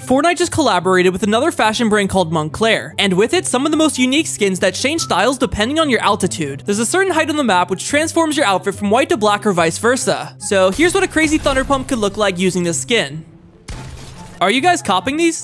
Fortnite just collaborated with another fashion brand called Moncler, and with it, some of the most unique skins that change styles depending on your altitude. There's a certain height on the map which transforms your outfit from white to black or vice versa. So here's what a crazy Thunder Pump could look like using this skin. Are you guys copping these?